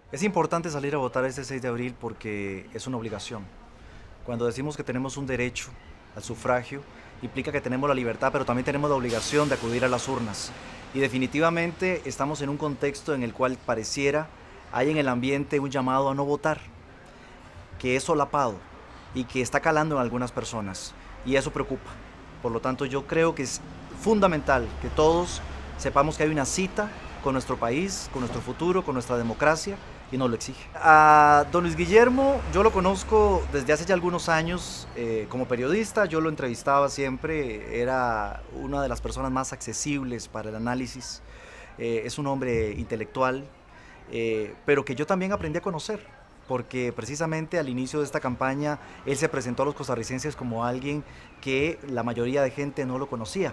Es importante salir a votar este 6 de abril porque es una obligación. Cuando decimos que tenemos un derecho al sufragio, implica que tenemos la libertad, pero también tenemos la obligación de acudir a las urnas. Y definitivamente estamos en un contexto en el cual pareciera hay en el ambiente un llamado a no votar, que es solapado y que está calando en algunas personas. Y eso preocupa. Por lo tanto, yo creo que es fundamental que todos sepamos que hay una cita con nuestro país, con nuestro futuro, con nuestra democracia, y nos lo exige. A don Luis Guillermo yo lo conozco desde hace ya algunos años como periodista, yo lo entrevistaba siempre, era una de las personas más accesibles para el análisis, es un hombre intelectual, pero que yo también aprendí a conocer, porque precisamente al inicio de esta campaña él se presentó a los costarricenses como alguien que la mayoría de gente no lo conocía.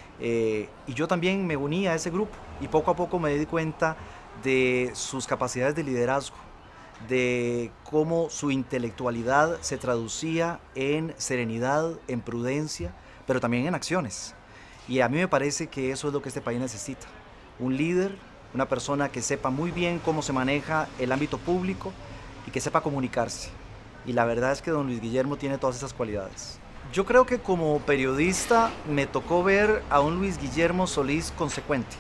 Y yo también me uní a ese grupo y poco a poco me di cuenta de sus capacidades de liderazgo, de cómo su intelectualidad se traducía en serenidad, en prudencia, pero también en acciones. Y a mí me parece que eso es lo que este país necesita. Un líder, una persona que sepa muy bien cómo se maneja el ámbito público y que sepa comunicarse. Y la verdad es que don Luis Guillermo tiene todas esas cualidades. Yo creo que como periodista me tocó ver a un Luis Guillermo Solís consecuente.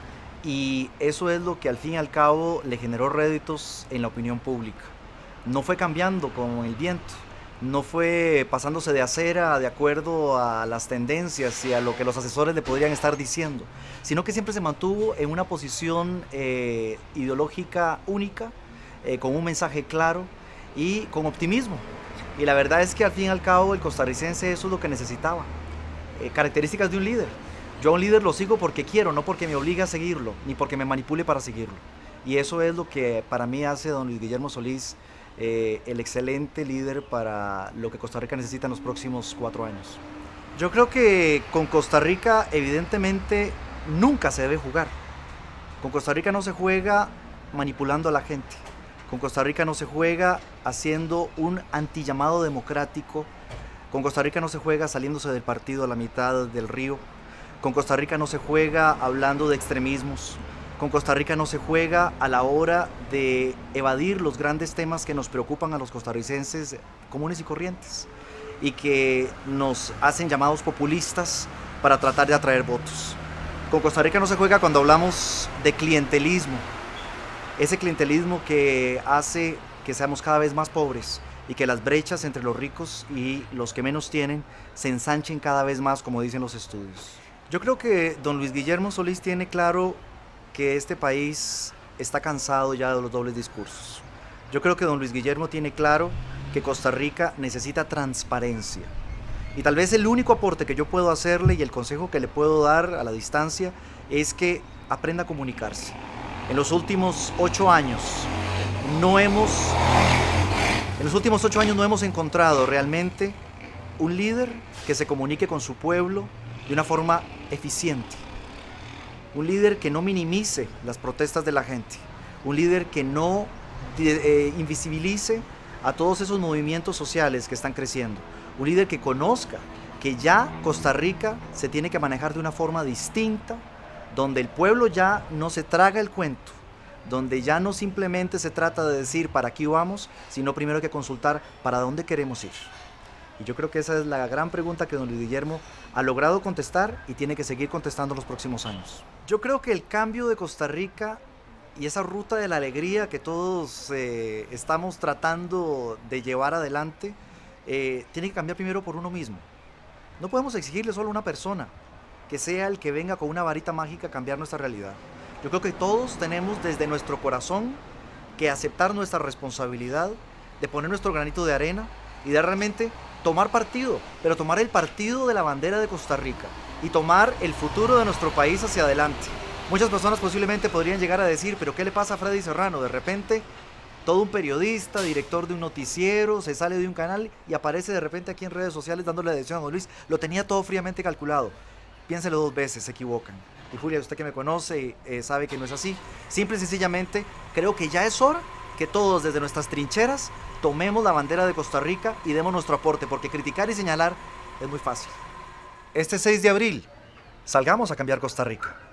Y eso es lo que al fin y al cabo le generó réditos en la opinión pública. No fue cambiando con el viento, no fue pasándose de acera de acuerdo a las tendencias y a lo que los asesores le podrían estar diciendo, sino que siempre se mantuvo en una posición ideológica única, con un mensaje claro y con optimismo. Y la verdad es que al fin y al cabo el costarricense eso es lo que necesitaba, características de un líder. Yo a un líder lo sigo porque quiero, no porque me obligue a seguirlo, ni porque me manipule para seguirlo. Y eso es lo que para mí hace don Luis Guillermo Solís el excelente líder para lo que Costa Rica necesita en los próximos 4 años. Yo creo que con Costa Rica evidentemente nunca se debe jugar. Con Costa Rica no se juega manipulando a la gente. Con Costa Rica no se juega haciendo un antillamado democrático. Con Costa Rica no se juega saliéndose del partido a la mitad del río. Con Costa Rica no se juega hablando de extremismos. Con Costa Rica no se juega a la hora de evadir los grandes temas que nos preocupan a los costarricenses comunes y corrientes y que nos hacen llamados populistas para tratar de atraer votos. Con Costa Rica no se juega cuando hablamos de clientelismo, ese clientelismo que hace que seamos cada vez más pobres y que las brechas entre los ricos y los que menos tienen se ensanchen cada vez más, como dicen los estudios. Yo creo que don Luis Guillermo Solís tiene claro que este país está cansado ya de los dobles discursos. Yo creo que don Luis Guillermo tiene claro que Costa Rica necesita transparencia. Y tal vez el único aporte que yo puedo hacerle y el consejo que le puedo dar a la distancia es que aprenda a comunicarse. En los últimos 8 años no hemos encontrado realmente un líder que se comunique con su pueblo de una forma eficiente, un líder que no minimice las protestas de la gente, un líder que no invisibilice a todos esos movimientos sociales que están creciendo, un líder que conozca que ya Costa Rica se tiene que manejar de una forma distinta, donde el pueblo ya no se traga el cuento, donde ya no simplemente se trata de decir para aquí vamos, sino primero hay que consultar para dónde queremos ir. Y yo creo que esa es la gran pregunta que don Luis Guillermo ha logrado contestar y tiene que seguir contestando en los próximos años. Yo creo que el cambio de Costa Rica y esa ruta de la alegría que todos estamos tratando de llevar adelante, tiene que cambiar primero por uno mismo. No podemos exigirle solo a una persona que sea el que venga con una varita mágica a cambiar nuestra realidad. Yo creo que todos tenemos desde nuestro corazón que aceptar nuestra responsabilidad de poner nuestro granito de arena y de realmente tomar partido, pero tomar el partido de la bandera de Costa Rica y tomar el futuro de nuestro país hacia adelante. Muchas personas posiblemente podrían llegar a decir, pero ¿qué le pasa a Freddy Serrano? De repente, todo un periodista, director de un noticiero, se sale de un canal y aparece de repente aquí en redes sociales dándole la dirección a don Luis. Lo tenía todo fríamente calculado. Piénselo 2 veces, se equivocan. Y Julia, usted que me conoce, sabe que no es así. Simple y sencillamente, creo que ya es hora que todos desde nuestras trincheras tomemos la bandera de Costa Rica y demos nuestro aporte, porque criticar y señalar es muy fácil. Este 6 de abril, salgamos a cambiar Costa Rica.